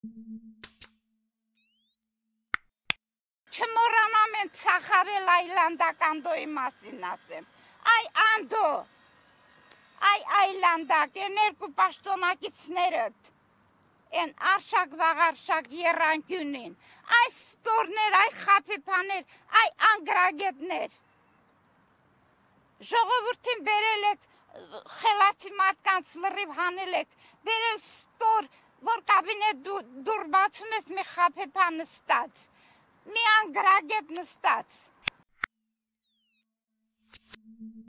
Չմոռանամ են ծախավել այլանդակ Անդոյի մասին ասեմ։ Այ Անդո, այ այլանդակ, են երկու պաշտոնակիցներըդ, են արշակ վաղարշակ երանկյունին, այ ստորներ, այ խապիպաներ, այ անգրագետներ։ Ժողովրդին բերել եք, խելացի մարդկանց լրիվ հանել եք, բերել ստոր, որ կաբինետ դուր բացում ես մի խապիպա նստած, մի անգրագետ նստած։